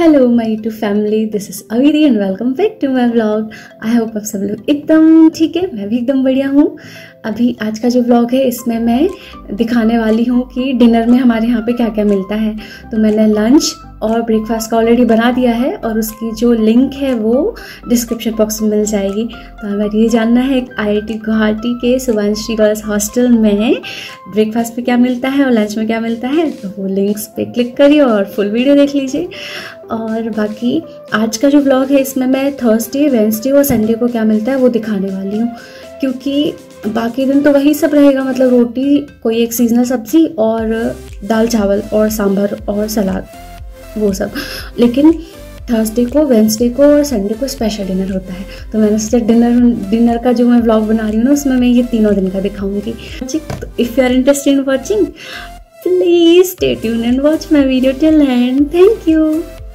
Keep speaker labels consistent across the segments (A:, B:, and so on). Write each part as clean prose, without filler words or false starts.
A: Hello my YouTube family, this is अवीरी and welcome back to my vlog. I hope आप सब लोग एकदम ठीक है, मैं भी एकदम बढ़िया हूँ। अभी आज का जो व्लॉग है इसमें मैं दिखाने वाली हूँ कि डिनर में हमारे यहाँ पे क्या क्या मिलता है। तो मैंने लंच और ब्रेकफास्ट का ऑलरेडी बना दिया है और उसकी जो लिंक है वो डिस्क्रिप्शन बॉक्स में मिल जाएगी। तो अगर ये जानना है IIT गुवाहाटी के शुभांश्री गर्ल्स हॉस्टल में ब्रेकफास्ट में क्या मिलता है और लंच में क्या मिलता है, तो वो लिंक्स पे क्लिक करिए और फुल वीडियो देख लीजिए। और बाकी आज का जो व्लॉग है इसमें मैं थर्सडे, वेडनेसडे और संडे को क्या मिलता है वो दिखाने वाली हूँ, क्योंकि बाकी दिन तो वही सब रहेगा, मतलब रोटी, कोई एक सीजनल सब्जी और दाल चावल और सांभर और सलाद, वो सब। लेकिन थर्सडे को, वेडनेसडे को और संडे को स्पेशल डिनर होता है। तो मैंने सोचा डिनर का जो मैं व्लॉग बना रही हूँ ना उसमें मैं ये तीनों दिन का दिखाऊंगी। If you are interested in watching please stay tuned and watch my video till end. Thank you.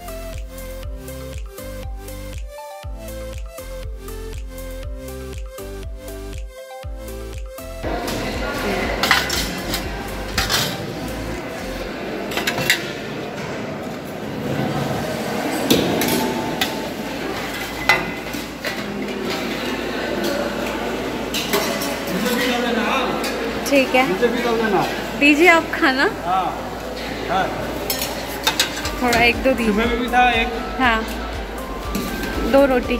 A: ठीक है, दीजिए आप खाना।
B: हाँ।
A: थोड़ा एक दो दीजिए।
B: सुबह में भी था एक।
A: हाँ, 2 रोटी।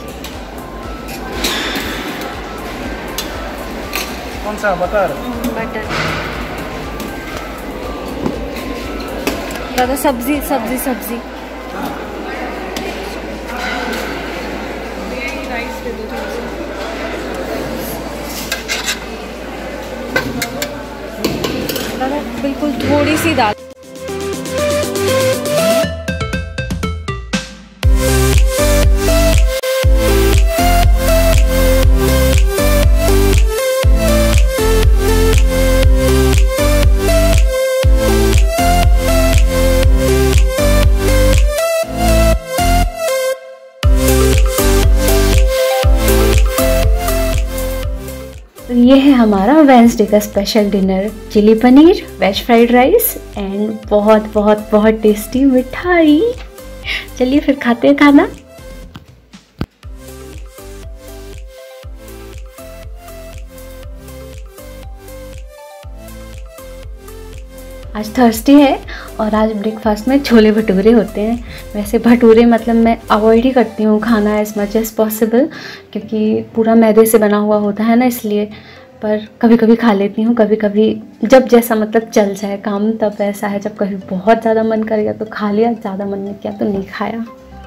B: कौन सा? बटर।
A: ज़्यादा सब्जी सब्जी सब्जी। राइस दे दो। बिल्कुल थोड़ी सी दाल। ये है हमारा वेडनेसडे का special dinner, chilli paneer, veg fried rice and बहुत बहुत बहुत टेस्टी मिठाई। चलिए फिर खाते हैं खाना। आज थर्सडे है और आज ब्रेकफास्ट में छोले भटूरे होते हैं। वैसे भटूरे मतलब मैं अवॉइड ही करती हूँ खाना एज मच एज़ पॉसिबल, क्योंकि पूरा मैदे से बना हुआ होता है ना, इसलिए। पर कभी कभी खा लेती हूँ, कभी कभी जब जैसा मतलब चल जाए काम तब ऐसा है। जब कभी बहुत ज़्यादा मन करेगा तो खा लिया, ज़्यादा मन नहीं किया तो नहीं खाया।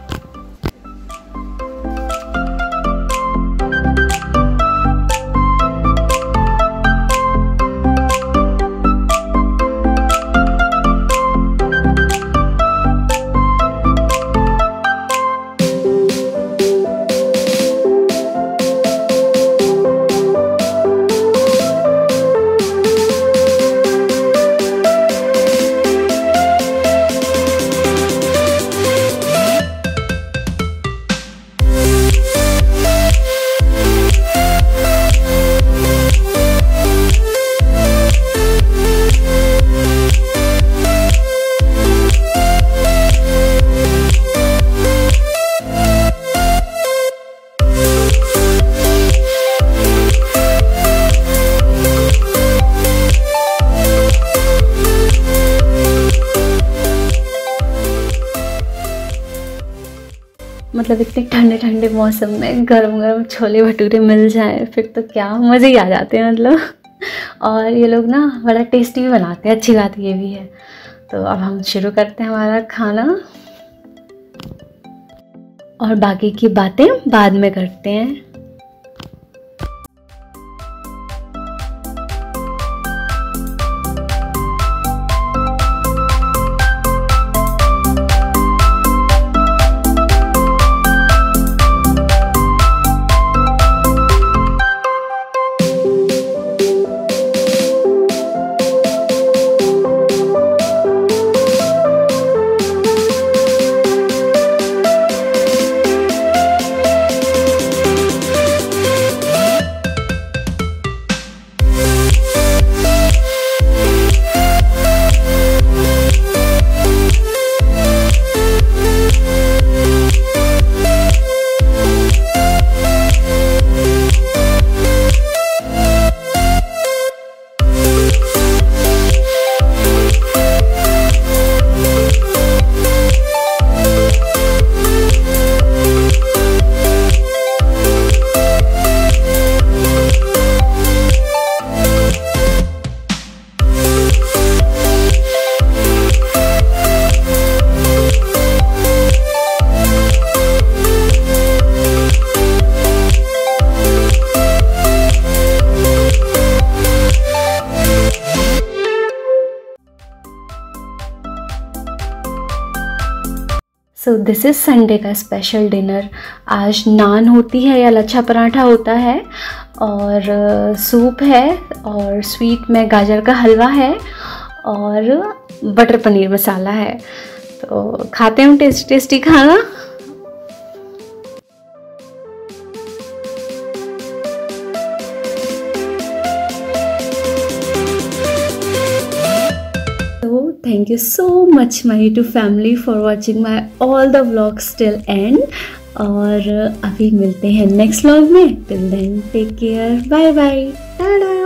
A: मतलब इतने ठंडे ठंडे मौसम में गरम गरम छोले भटूरे मिल जाएं फिर तो क्या मज़े ही आ जाते हैं, मतलब। और ये लोग ना बड़ा टेस्टी भी बनाते हैं, अच्छी बात ये भी है। तो अब हम शुरू करते हैं हमारा खाना और बाकी की बातें बाद में करते हैं। सो दिस इज़ संडे का स्पेशल डिनर। आज नान होती है या लच्छा पराठा होता है, और सूप है, और स्वीट में गाजर का हलवा है, और बटर पनीर मसाला है। तो खाते हैं टेस्टी टेस्टी खाना। Thank you so much my YouTube family for watching my all the vlogs till end, और अभी मिलते हैं नेक्स्ट व्लॉग में। Till then take care, bye bye, Tata.